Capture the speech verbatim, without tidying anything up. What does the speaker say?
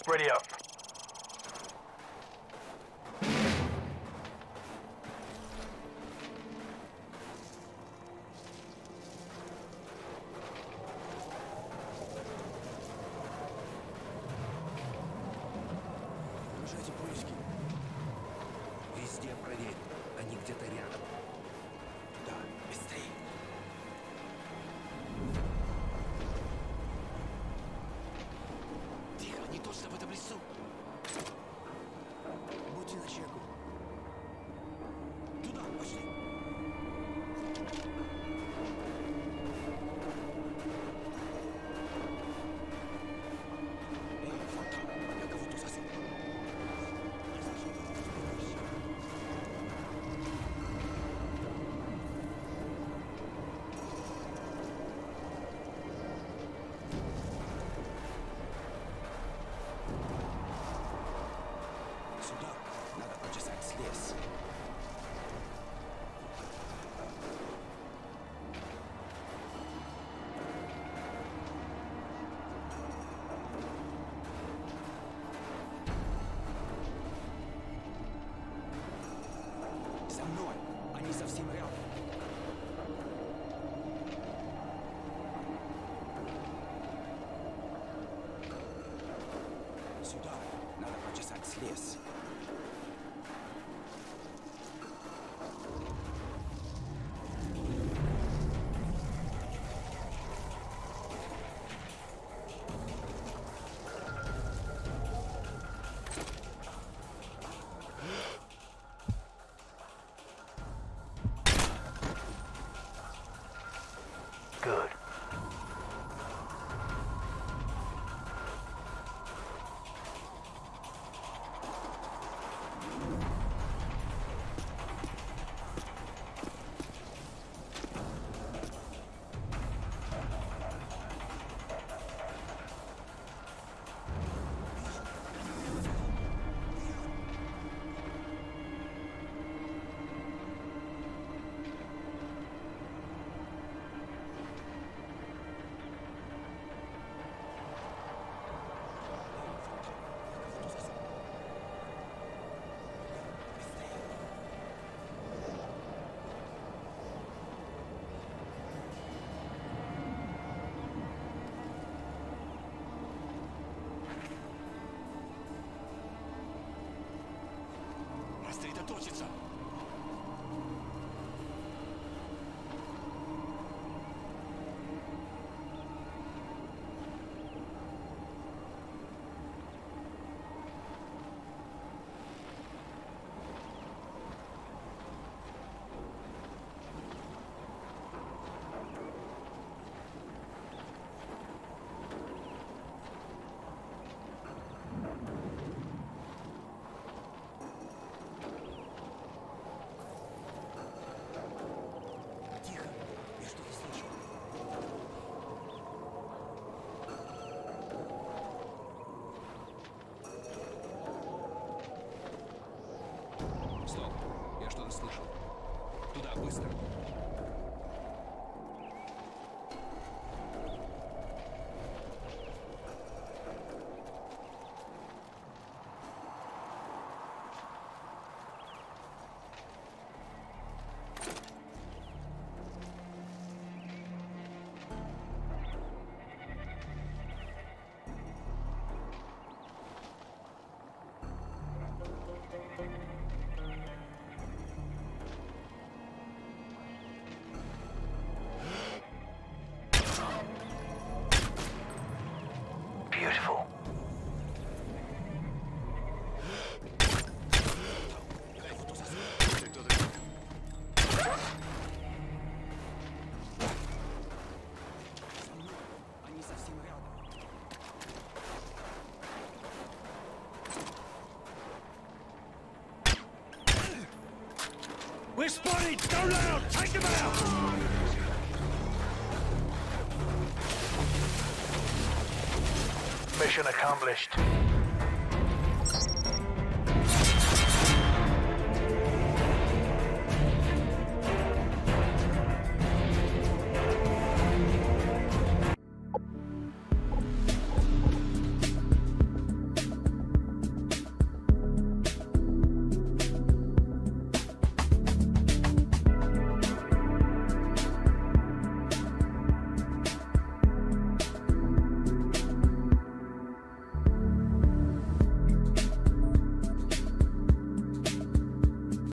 Ready up. Держите поиски. Везде проверь. Они где-то рядом. Туда, быстрее. Тихо, они точно в этом лесу. Будьте начеку. Туда, пошли. Эй, вон там, я кого-то засыпал. Сюда надо почесать слез. За мной! Они совсем рядом. Сюда надо почесать слез. Good. Рассредоточиться! Тихо, я что-то слышу. Стоп, я что-то слышал. Туда, быстро. Beautiful. Они совсем рядом. We're spotted! Go loud! Take them out! Mission accomplished.